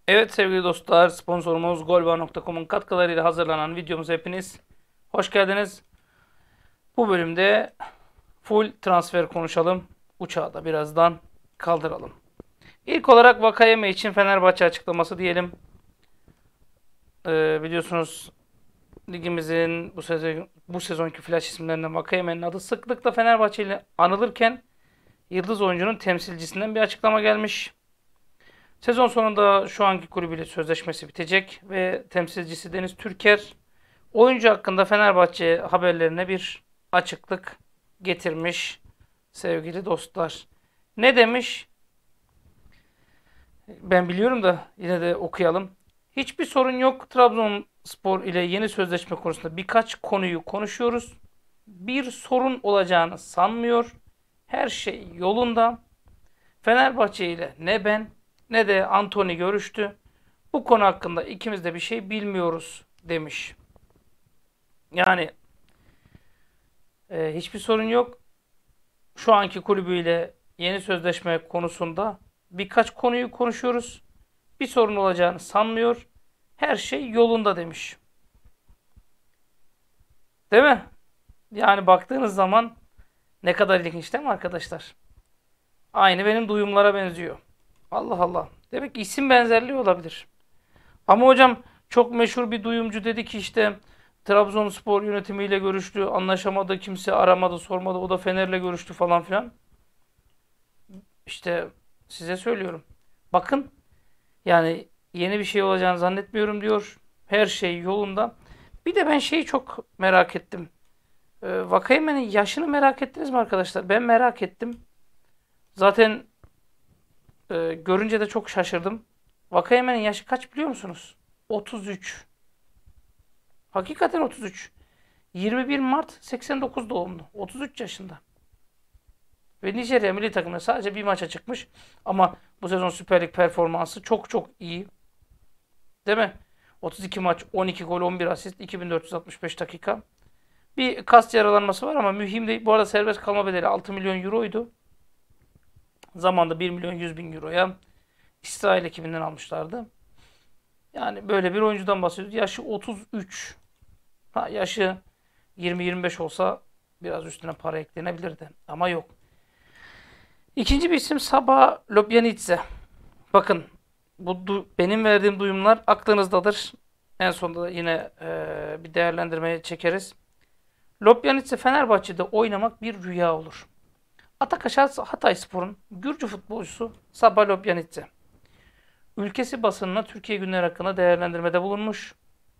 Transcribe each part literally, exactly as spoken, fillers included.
Evet sevgili dostlar, sponsorumuz golvar nokta com'un katkılarıyla hazırlanan videomuza hepiniz hoş geldiniz. Bu bölümde full transfer konuşalım. Uçağı da birazdan kaldıralım. İlk olarak Vakayeme için Fenerbahçe açıklaması diyelim. Ee, biliyorsunuz ligimizin bu sezon bu sezonki flash isimlerinden Vakayeme'nin adı sıklıkla Fenerbahçe ile anılırken yıldız oyuncunun temsilcisinden bir açıklama gelmiş. Sezon sonunda şu anki kulübüyle sözleşmesi bitecek ve temsilcisi Deniz Türker oyuncu hakkında Fenerbahçe haberlerine bir açıklık getirmiş sevgili dostlar. Ne demiş? Ben biliyorum da yine de okuyalım. Hiçbir sorun yok. Trabzonspor ile yeni sözleşme konusunda birkaç konuyu konuşuyoruz. Bir sorun olacağını sanmıyor. Her şey yolunda. Fenerbahçe ile ne ben ne de Antony görüştü. Bu konu hakkında ikimiz de bir şey bilmiyoruz demiş. Yani e, hiçbir sorun yok. Şu anki kulübüyle yeni sözleşme konusunda birkaç konuyu konuşuyoruz. Bir sorun olacağını sanmıyor. Her şey yolunda demiş. Değil mi? Yani baktığınız zaman ne kadar ilginç değil mi arkadaşlar? Aynı benim duyumlara benziyor. Allah Allah. Demek ki isim benzerliği olabilir. Ama hocam çok meşhur bir duyumcu dedi ki işte Trabzonspor yönetimiyle görüştü, anlaşamadı, kimse aramadı, sormadı, o da Fener'le görüştü falan filan. İşte size söylüyorum. Bakın yani yeni bir şey olacağını zannetmiyorum diyor. Her şey yolunda. Bir de ben şeyi çok merak ettim. Ee, Vakayeme'nin yaşını merak ettiniz mi arkadaşlar? Ben merak ettim. Zaten e, görünce de çok şaşırdım. Vakayeme'nin yaşı kaç biliyor musunuz? otuz üç. Hakikaten otuz üç. yirmi bir Mart seksen dokuz doğumlu. otuz üç yaşında. Ve Nijerya milli takımına sadece bir maça çıkmış. Ama bu sezon Süper Lig performansı çok çok iyi. Değil mi? otuz iki maç, on iki gol, on bir asist, iki bin dört yüz altmış beş dakika. Bir kas yaralanması var ama mühim değil. Bu arada serbest kalma bedeli altı milyon euroydu. Zamanda bir milyon yüz bin euroya İsrail ekibinden almışlardı. Yani böyle bir oyuncudan bahsediyoruz. Yaşı otuz üç. Ha, yaşı yirmi yirmi beş olsa biraz üstüne para eklenebilirdi. Ama yok. İkinci bir isim Sabah Lobjanidze. Bakın bu benim verdiğim duyumlar aklınızdadır. En sonunda da yine e, bir değerlendirmeye çekeriz. Lobjanidze Fenerbahçe'de oynamak bir rüya olur. Atakaş Hatayspor'un Gürcü futbolcusu Sabah Lobjanidze. Ülkesi basınına Türkiye günleri hakkında değerlendirmede bulunmuş.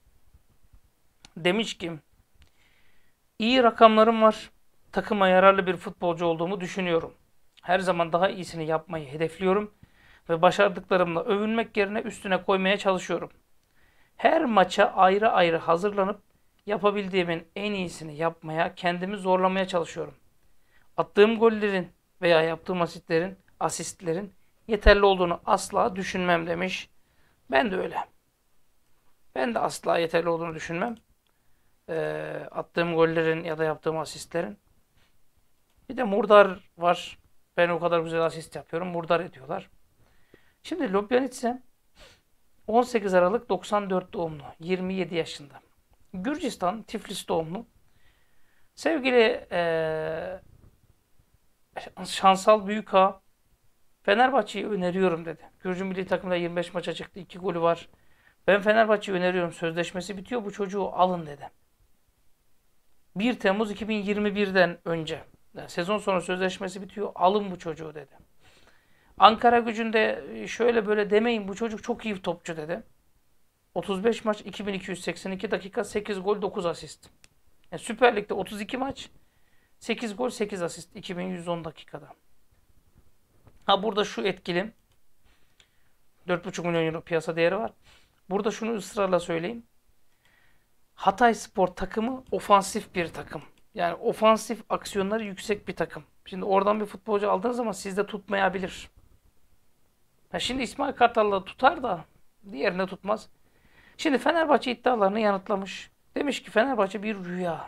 Demiş ki iyi rakamlarım var. Takıma yararlı bir futbolcu olduğumu düşünüyorum. Her zaman daha iyisini yapmayı hedefliyorum ve başardıklarımla övünmek yerine üstüne koymaya çalışıyorum. Her maça ayrı ayrı hazırlanıp yapabildiğimin en iyisini yapmaya, kendimi zorlamaya çalışıyorum. Attığım gollerin veya yaptığım asistlerin, asistlerin yeterli olduğunu asla düşünmem demiş. Ben de öyle. Ben de asla yeterli olduğunu düşünmem. Ee, attığım gollerin ya da yaptığım asistlerin. Bir de Murdar var. Ben o kadar güzel asist yapıyorum. Murdar ediyorlar. Şimdi Ljubljanica on sekiz Aralık doksan dört doğumlu. yirmi yedi yaşında. Gürcistan, Tiflis doğumlu. Sevgili ee, Şansal Büyükağa Fenerbahçe'yi öneriyorum dedi. Gürcü milli takımda yirmi beş maça çıktı. iki golü var. Ben Fenerbahçe'yi öneriyorum. Sözleşmesi bitiyor. Bu çocuğu alın dedi. bir Temmuz iki bin yirmi birden önce. Yani sezon sonu sözleşmesi bitiyor. Alın bu çocuğu dedi. Ankara Gücü'nde şöyle böyle demeyin bu çocuk çok iyi topçu dedi. otuz beş maç iki bin iki yüz seksen iki dakika sekiz gol dokuz asist. Yani Süper Lig'de otuz iki maç sekiz gol sekiz asist iki bin yüz on dakikada. Ha burada şu etkili. dört buçuk milyon euro piyasa değeri var. Burada şunu ısrarla söyleyeyim. Hatayspor takımı ofansif bir takım. Yani ofansif aksiyonları yüksek bir takım. Şimdi oradan bir futbolcu aldığınız zaman sizde tutmayabilir. Ha şimdi İsmail Kartal'la tutar da diğerinde tutmaz. Şimdi Fenerbahçe iddialarını yanıtlamış. Demiş ki Fenerbahçe bir rüya.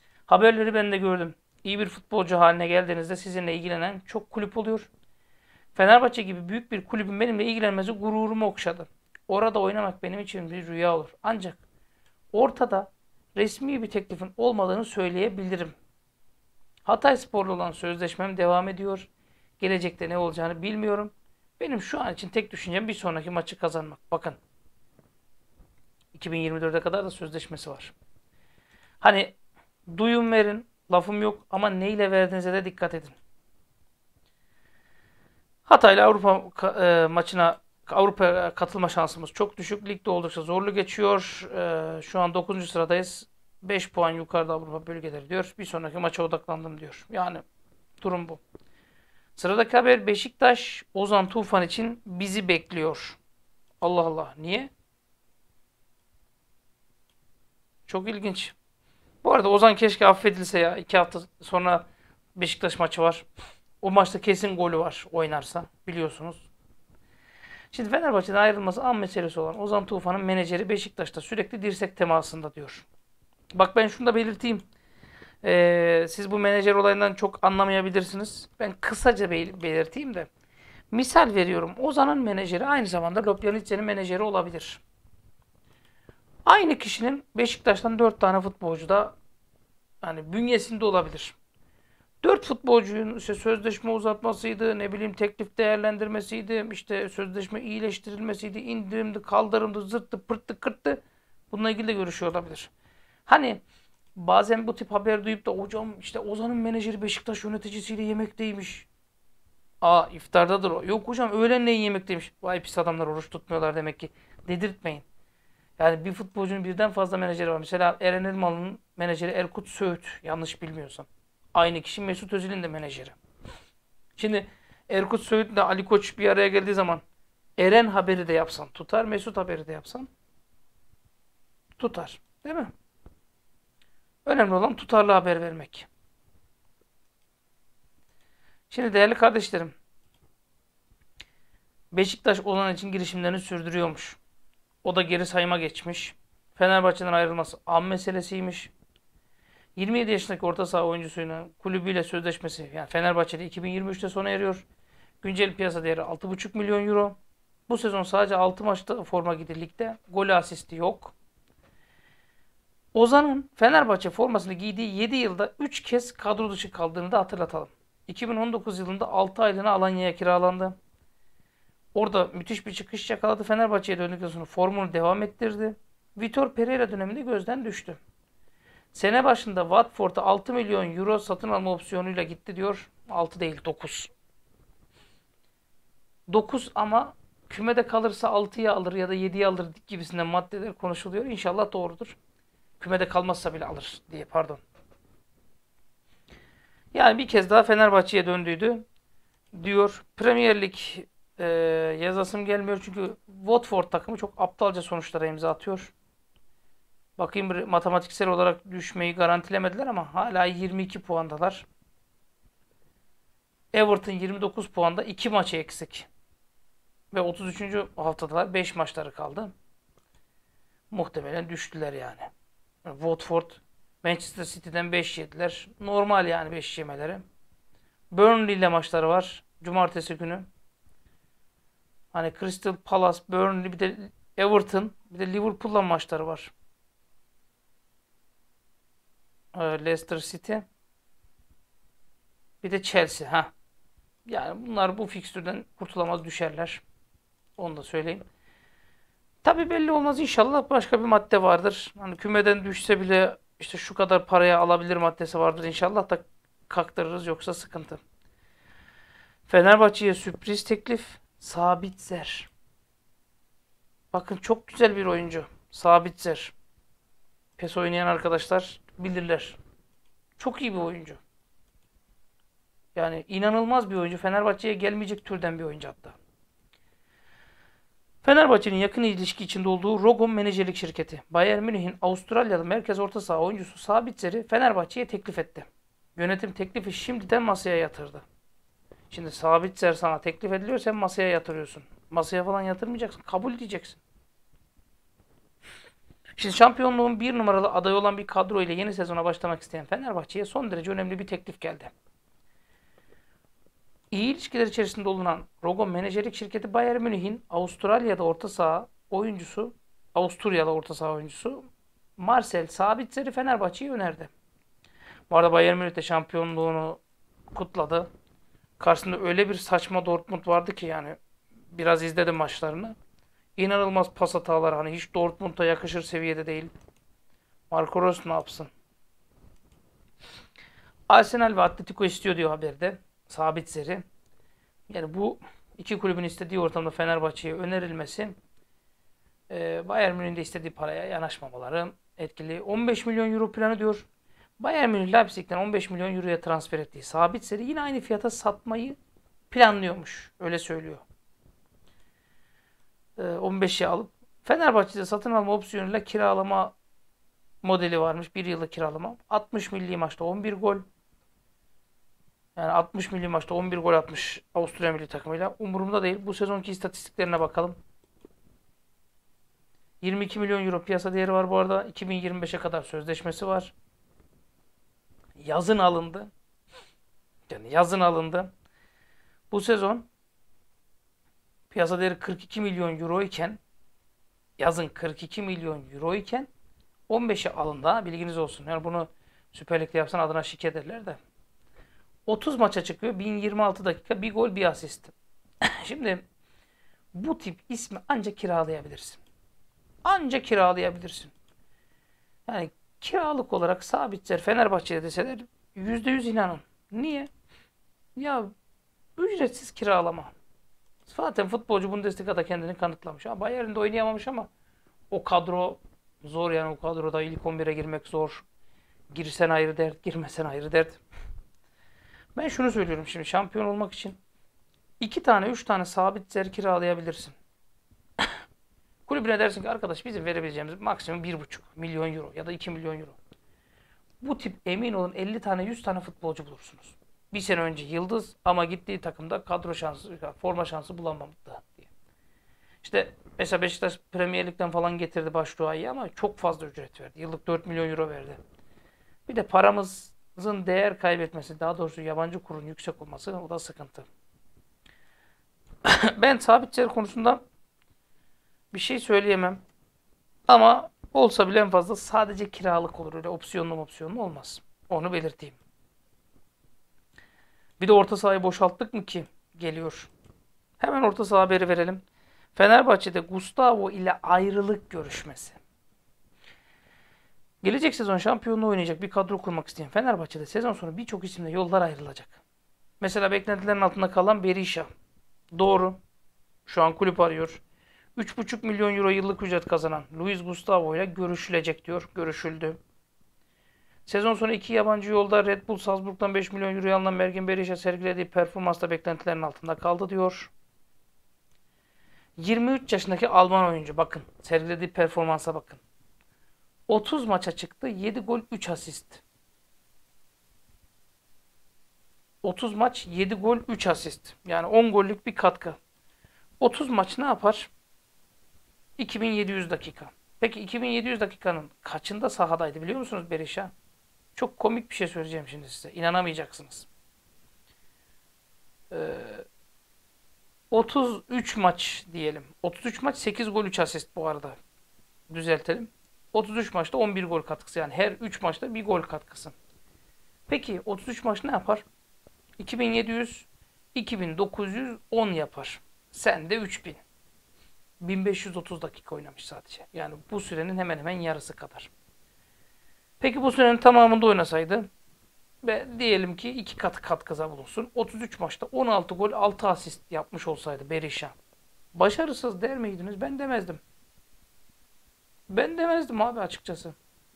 Haberleri ben de gördüm. İyi bir futbolcu haline geldiğinizde sizinle ilgilenen çok kulüp oluyor. Fenerbahçe gibi büyük bir kulübün benimle ilgilenmesi gururumu okşadı. Orada oynamak benim için bir rüya olur. Ancak ortada resmi bir teklifin olmadığını söyleyebilirim. Hatayspor'la olan sözleşmem devam ediyor. Gelecekte ne olacağını bilmiyorum. Benim şu an için tek düşüncem bir sonraki maçı kazanmak. Bakın. iki bin yirmi dörde kadar da sözleşmesi var. Hani duyum verin, lafım yok ama neyle verdiğinize de dikkat edin. Hatay'la Avrupa e, maçına Avrupa'ya katılma şansımız çok düşük. Ligde oldukça zorlu geçiyor. E, şu an dokuzuncu sıradayız. beş puan yukarıda Avrupa bölgeleri diyor. Bir sonraki maça odaklandım diyor. Yani durum bu. Sıradaki haber Beşiktaş Ozan Tufan için bizi bekliyor. Allah Allah. Niye? Çok ilginç. Bu arada Ozan keşke affedilse ya. iki hafta sonra Beşiktaş maçı var. O maçta kesin golü var oynarsa. Biliyorsunuz. Şimdi Fenerbahçe'den ayrılması an meselesi olan Ozan Tufan'ın menajeri Beşiktaş'ta sürekli dirsek temasında diyor. Bak ben şunu da belirteyim. Ee, siz bu menajer olayından çok anlamayabilirsiniz. Ben kısaca belirteyim de. Misal veriyorum. Ozan'ın menajeri aynı zamanda Lopyanitse'nin menajeri olabilir. Aynı kişinin Beşiktaş'tan dört tane futbolcu da hani bünyesinde olabilir. Dört futbolcunun işte sözleşme uzatmasıydı, ne bileyim teklif değerlendirmesiydi, işte sözleşme iyileştirilmesiydi, indirimdi, kaldırımdı, zırttı, pırttı, kırttı. Bununla ilgili de görüşüyor olabilir. Hani bazen bu tip haber duyup da hocam işte Ozan'ın menajeri Beşiktaş yöneticisiyle yemekteymiş. Aa iftardadır o. Yok hocam öğlenleyin yemekteymiş. Vay pis adamlar oruç tutmuyorlar demek ki. Dedirtmeyin. Yani bir futbolcunun birden fazla menajeri var. Mesela Eren Elmalı'nın menajeri Erkut Söğüt. Yanlış bilmiyorsam. Aynı kişi Mesut Özil'in de menajeri. Şimdi Erkut Söğüt ile Ali Koç bir araya geldiği zaman Eren haberi de yapsan tutar. Mesut haberi de yapsan tutar. Değil mi? Önemli olan tutarlı haber vermek. Şimdi değerli kardeşlerim. Beşiktaş olan için girişimlerini sürdürüyormuş. O da geri sayıma geçmiş. Fenerbahçe'den ayrılması an meselesiymiş. yirmi yedi yaşındaki orta saha oyuncusuyla kulübüyle sözleşmesi yani Fenerbahçe'de iki bin yirmi üçte sona eriyor. Güncel piyasa değeri altı buçuk milyon euro. Bu sezon sadece altı maçta forma giydi ligde. Gol asisti yok. Ozan'ın Fenerbahçe formasını giydiği yedi yılda üç kez kadro dışı kaldığını da hatırlatalım. iki bin on dokuz yılında altı aylığına Alanya'ya kiralandı. Orada müthiş bir çıkış yakaladı. Fenerbahçe'ye döndükten sonra formunu devam ettirdi. Vitor Pereira döneminde gözden düştü. Sene başında Watford'a altı milyon euro satın alma opsiyonuyla gitti diyor. altı değil dokuz. dokuz ama kümede kalırsa altıya alır ya da yediye alır gibisinden maddeler konuşuluyor. İnşallah doğrudur. Kümede kalmazsa bile alır diye pardon. Yani bir kez daha Fenerbahçe'ye döndüydü diyor. Premier Lig e, yazasım gelmiyor çünkü Watford takımı çok aptalca sonuçlara imza atıyor. Bakayım matematiksel olarak düşmeyi garantilemediler ama hala yirmi iki puandalar. Everton yirmi dokuz puanda iki maçı eksik. Ve otuz üçüncü haftadalar beş maçları kaldı. Muhtemelen düştüler yani. Watford Manchester City'den beş yediler. Normal yani beş yemeleri. Burnley ile maçları var. Cumartesi günü. Hani Crystal Palace, Burnley bir de Everton bir de Liverpool'la maçları var. Leicester City. Bir de Chelsea. Ha. Yani bunlar bu fikstürden kurtulamaz düşerler. Onu da söyleyeyim. Tabi belli olmaz inşallah başka bir madde vardır. Hani kümeden düşse bile işte şu kadar paraya alabilir maddesi vardır. İnşallah da kaktırırız yoksa sıkıntı. Fenerbahçe'ye sürpriz teklif. Sabitzer. Bakın çok güzel bir oyuncu. Sabitzer. PES oynayan arkadaşlar bilirler. Çok iyi bir oyuncu. Yani inanılmaz bir oyuncu. Fenerbahçe'ye gelmeyecek türden bir oyuncu hatta. Fenerbahçe'nin yakın ilişki içinde olduğu Rogon menajerlik şirketi, Bayern Münih'in Avustralyalı merkez orta saha oyuncusu Sabitzer'i Fenerbahçe'ye teklif etti. Yönetim teklifi şimdiden masaya yatırdı. Şimdi Sabitzer sana teklif ediliyor, sen masaya yatırıyorsun. Masaya falan yatırmayacaksın, kabul diyeceksin. Şimdi şampiyonluğun bir numaralı adayı olan bir kadro ile yeni sezona başlamak isteyen Fenerbahçe'ye son derece önemli bir teklif geldi. İyi ilişkiler içerisinde bulunan Rogo menajerlik şirketi Bayern Münih'in Avustralya'da orta saha oyuncusu, Avusturyalı orta saha oyuncusu Marcel Sabitzer'i Fenerbahçe'ye önerdi. Bu arada Bayern Münih de şampiyonluğunu kutladı. Karşısında öyle bir saçma Dortmund vardı ki yani biraz izledim maçlarını. İnanılmaz pas hataları, hani hiç Dortmund'a yakışır seviyede değil. Marco Reus ne yapsın? Arsenal ve Atletico istiyor diyor haberde. Sabitzer'i. Yani bu iki kulübün istediği ortamda Fenerbahçe'ye önerilmesi, e, Bayern Münih'in de istediği paraya yanaşmamaları etkili. on beş milyon euro planı diyor. Bayern Münih Leipzig'ten on beş milyon euroya transfer ettiği Sabitzer'i yine aynı fiyata satmayı planlıyormuş. Öyle söylüyor. E, on beşe alıp Fenerbahçe'de satın alma opsiyonuyla kiralama modeli varmış. Bir yıllık kiralama. altmış milli maçta on bir gol. Yani altmış milli maçta on bir gol atmış Avusturya milli takımıyla. Umurumda değil. Bu sezonki istatistiklerine bakalım. yirmi iki milyon euro piyasa değeri var bu arada. iki bin yirmi beşe kadar sözleşmesi var. Yazın alındı. Yani yazın alındı. Bu sezon piyasa değeri kırk iki milyon euro iken, yazın kırk iki milyon euro iken on beşe alındı. Bilginiz olsun. Yani bunu Süper Lig'de yapsan adına şik ederler de. otuz maça çıkıyor. bin yirmi altı dakika. Bir gol bir asist. Şimdi bu tip ismi ancak kiralayabilirsin. Ancak kiralayabilirsin. Yani kiralık olarak Sabitzer Fenerbahçe'de deseler yüzde yüz inanın. Niye? Ya ücretsiz kiralama. Zaten futbolcu Bundesliga'da kendini kanıtlamış. Ha, Bayern'de oynayamamış ama o kadro zor, yani o kadroda ilk on bire girmek zor. Girsen ayrı dert, girmesen ayrı dert. Ben şunu söylüyorum, şimdi şampiyon olmak için iki tane, üç tane Sabitzer kiralayabilirsin. Kulübüne dersin ki arkadaş bizim verebileceğimiz maksimum bir buçuk milyon euro ya da iki milyon euro. Bu tip emin olun elli tane yüz tane futbolcu bulursunuz. Bir sene önce yıldız ama gittiği takımda kadro şansı, forma şansı bulamadı diye. İşte mesela Beşiktaş Premier Lig'den falan getirdi Başşuay'ı ama çok fazla ücret verdi. Yıllık dört milyon euro verdi. Bir de paramızın değer kaybetmesi, daha doğrusu yabancı kurun yüksek olması, o da sıkıntı. Ben Sabitzer konusunda bir şey söyleyemem. Ama olsa bile en fazla sadece kiralık olur. Öyle opsiyonlu opsiyonlu olmaz. Onu belirteyim. Bir de orta sahayı boşalttık mı ki geliyor. Hemen orta saha haberi verelim. Fenerbahçe'de Gustavo ile ayrılık görüşmesi. Gelecek sezon şampiyonluğu oynayacak bir kadro kurmak isteyen Fenerbahçe'de sezon sonu birçok isimle yollar ayrılacak. Mesela beklentilerin altında kalan Berisha. Doğru. Şu an kulüp arıyor. üç buçuk milyon euro yıllık ücret kazanan Luis Gustavo ile görüşülecek diyor. Görüşüldü. Sezon sonu iki yabancı yolda Red Bull Salzburg'dan beş milyon euroya alınan Mergin Berisha sergilediği performansla beklentilerin altında kaldı diyor. yirmi üç yaşındaki Alman oyuncu, bakın sergilediği performansa bakın. otuz maça çıktı, yedi gol üç asist. otuz maç, yedi gol üç asist. Yani on gollük bir katkı. otuz maç ne yapar? iki bin yedi yüz dakika. Peki iki bin yedi yüz dakikanın kaçında sahadaydı biliyor musunuz Berisha? Çok komik bir şey söyleyeceğim şimdi size. İnanamayacaksınız. Ee, otuz üç maç diyelim. otuz üç maç, sekiz gol üç asist bu arada. Düzeltelim. otuz üç maçta on bir gol katkısı, yani her üç maçta bir gol katkısı. Peki otuz üç maç ne yapar? iki bin yedi yüz, iki bin dokuz yüz on yapar. Sen de üç bin. bin beş yüz otuz dakika oynamış sadece. Yani bu sürenin hemen hemen yarısı kadar. Peki bu sürenin tamamında oynasaydı ve diyelim ki iki katı katkıda bulunsun. otuz üç maçta on altı gol altı asist yapmış olsaydı Berisha. Başarısız der miydiniz? Ben demezdim. Ben demezdim abi açıkçası.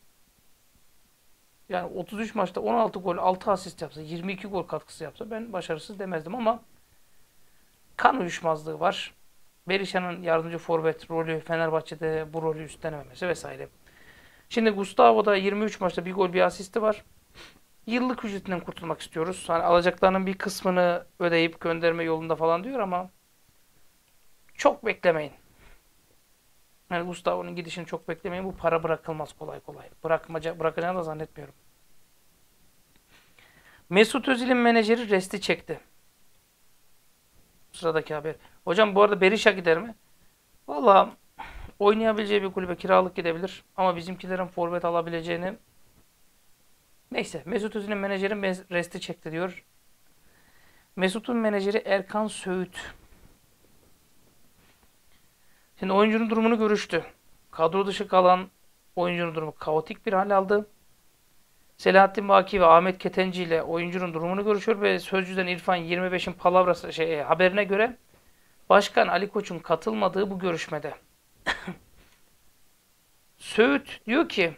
Yani otuz üç maçta on altı gol altı asist yapsa, yirmi iki gol katkısı yapsa ben başarısız demezdim ama kan uyuşmazlığı var. Berisha'nın yardımcı forvet rolü, Fenerbahçe'de bu rolü üstlenememesi vesaire. Şimdi Gustavo'da yirmi üç maçta bir gol bir asisti var. Yıllık ücretinden kurtulmak istiyoruz. Hani alacaklarının bir kısmını ödeyip gönderme yolunda falan diyor ama çok beklemeyin. Yani Gustavo'nun gidişini çok beklemeyin. Bu para bırakılmaz kolay kolay. Bırakmaca, bırakacağını da zannetmiyorum. Mesut Özil'in menajeri resti çekti. Sıradaki haber. Hocam bu arada Berisha gider mi? Valla oynayabileceği bir kulübe kiralık gidebilir. Ama bizimkilerin forvet alabileceğini... Neyse. Mesut Özil'in menajeri resti çekti diyor. Mesut'un menajeri Erkan Söğüt. Şimdi oyuncunun durumunu görüştü. Kadro dışı kalan oyuncunun durumu kaotik bir hal aldı. Selahattin Baki ve Ahmet Ketenci ile oyuncunun durumunu görüşüyor ve sözcüden İrfan yirmi beşin palavrası şey, haberine göre Başkan Ali Koç'un katılmadığı bu görüşmede. Söğüt diyor ki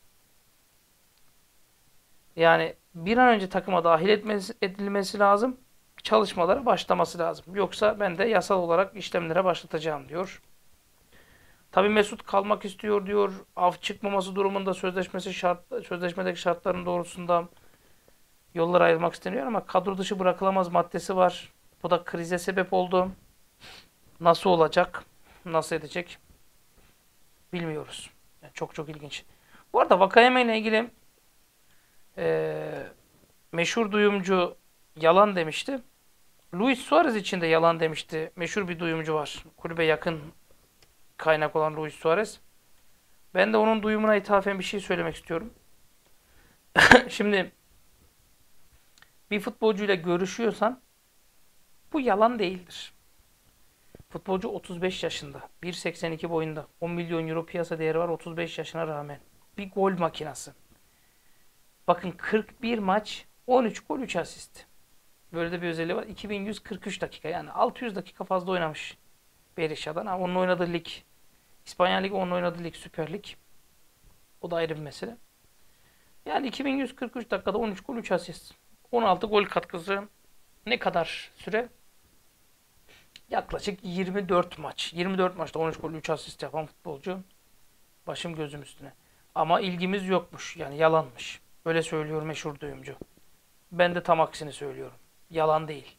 yani bir an önce takıma dahil etmesi, edilmesi lazım. Çalışmalara başlaması lazım. Yoksa ben de yasal olarak işlemlere başlatacağım diyor. Tabii Mesut kalmak istiyor diyor. Af çıkmaması durumunda sözleşmesi şart, sözleşmedeki şartların doğrultusunda yollar ayrılmak isteniyor ama kadro dışı bırakılamaz maddesi var. Bu da krize sebep oldu. Nasıl olacak? Nasıl edecek? Bilmiyoruz. Yani çok çok ilginç. Bu arada Vakayeme ile ilgili ee, meşhur duyumcu yalan demişti. Luis Suarez için de yalan demişti. Meşhur bir duyumcu var. Kulübe yakın kaynak olan Luis Suarez. Ben de onun duyumuna ithafen bir şey söylemek istiyorum. Şimdi bir futbolcuyla görüşüyorsan bu yalan değildir. Futbolcu otuz beş yaşında, bir seksen iki boyunda, on milyon euro piyasa değeri var otuz beş yaşına rağmen. Bir gol makinası. Bakın kırk bir maç, on üç gol, üç asist. Böyle de bir özelliği var. iki bin yüz kırk üç dakika yani altı yüz dakika fazla oynamış Berisha'dan. Ha, onun oynadığı lig İspanya Ligi, onun oynadığı lig Süper Lig. O da ayrı bir mesele. Yani iki bin yüz kırk üç dakikada on üç gol, üç asist. on altı gol katkısı ne kadar süre? Yaklaşık yirmi dört maç. yirmi dört maçta on üç gol, üç asist yapan futbolcu. Başım gözüm üstüne. Ama ilgimiz yokmuş. Yani yalanmış. Öyle söylüyor meşhur duyumcu. Ben de tam aksini söylüyorum. Yalan değil.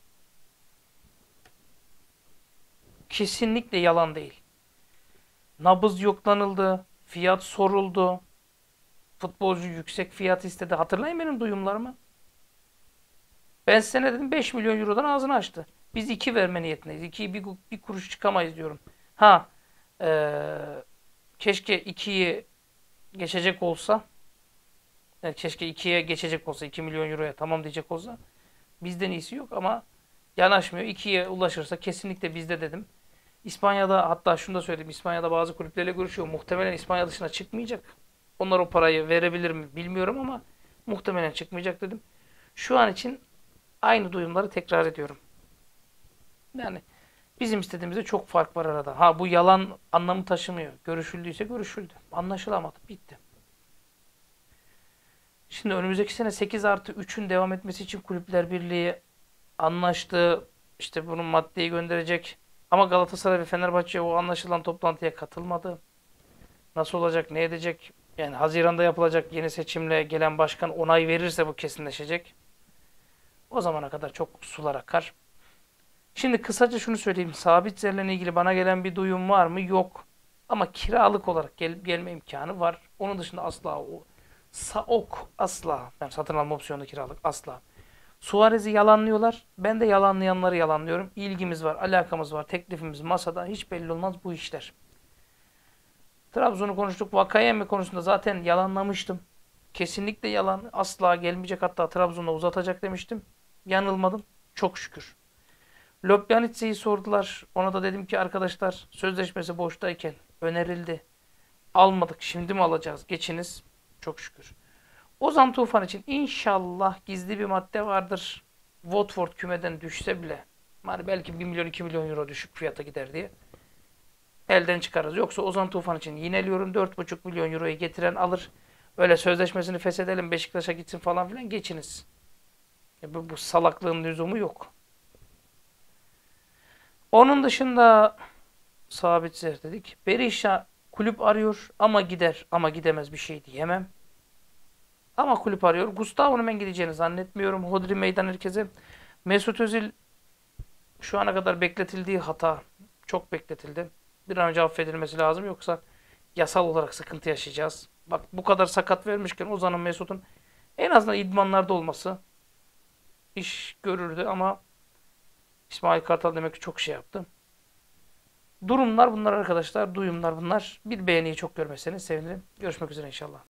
Kesinlikle yalan değil. Nabız yoklanıldı. Fiyat soruldu. Futbolcu yüksek fiyat istedi. Hatırlayın benim duyumlarımı. Ben size ne dedim? beş milyon eurodan ağzını açtı. Biz iki verme niyetindeyiz. ikiyi bir, bir kuruş çıkamayız diyorum. Ha ee, keşke ikiyi geçecek olsa yani keşke ikiye geçecek olsa iki milyon euroya tamam diyecek olsa bizden iyisi yok ama yanaşmıyor. ikiye ulaşırsa kesinlikle bizde dedim. İspanya'da hatta şunu da söyledim. İspanya'da bazı kulüplerle görüşüyor. Muhtemelen İspanya dışına çıkmayacak. Onlar o parayı verebilir mi bilmiyorum ama muhtemelen çıkmayacak dedim. Şu an için aynı duyumları tekrar ediyorum. Yani bizim istediğimizde çok fark var arada. Ha bu yalan anlamı taşımıyor. Görüşüldüyse görüşüldü. Anlaşılamadı. Bitti. Şimdi önümüzdeki sene sekiz artı üçün devam etmesi için Kulüpler Birliği anlaştı. İşte bunun maddeyi gönderecek. Ama Galatasaray ve Fenerbahçe o anlaşılan toplantıya katılmadı. Nasıl olacak, ne edecek? Yani Haziran'da yapılacak yeni seçimle gelen başkan onay verirse bu kesinleşecek. O zamana kadar çok sular akar. Şimdi kısaca şunu söyleyeyim. Sabit Zer'le ilgili bana gelen bir duyum var mı? Yok. Ama kiralık olarak gel gelme imkanı var. Onun dışında asla o Saok asla. Yani satın alma opsiyonu kiralık asla. Suarez'i yalanlıyorlar. Ben de yalanlayanları yalanlıyorum. İlgimiz var, alakamız var, teklifimiz masada. Hiç belli olmaz bu işler. Trabzon'u konuştuk. Vakayeme konusunda zaten yalanlamıştım. Kesinlikle yalan. Asla gelmeyecek. Hatta Trabzon'da uzatacak demiştim. Yanılmadım. Çok şükür. Lobjanitse'yi sordular. Ona da dedim ki arkadaşlar sözleşmesi boştayken önerildi. Almadık. Şimdi mi alacağız? Geçiniz. Çok şükür. Ozan Tufan için inşallah gizli bir madde vardır. Watford kümeden düşse bile hani belki bir milyon iki milyon euro düşük fiyata gider diye elden çıkarız. Yoksa Ozan Tufan için yineliyorum dört buçuk milyon euroyu getiren alır. Öyle sözleşmesini feshedelim Beşiktaş'a gitsin falan filan geçiniz. E bu, bu salaklığın lüzumu yok. Onun dışında sabit zer dedik. Berisha kulüp arıyor ama gider ama gidemez bir şey diyemem. Ama kulüp arıyor. Gustavo'nun ben gideceğini zannetmiyorum. Hodri meydan herkese. Mesut Özil şu ana kadar bekletildiği hata. Çok bekletildi. Bir an önce affedilmesi lazım. Yoksa yasal olarak sıkıntı yaşayacağız. Bak bu kadar sakat vermişken Ozan'ın Mesut'un en azından idmanlarda olması iş görürdü ama İsmail Kartal demek ki çok şey yaptı. Durumlar bunlar arkadaşlar. Duyumlar bunlar. Bir beğeniyi çok görmezseniz sevinirim. Görüşmek üzere inşallah.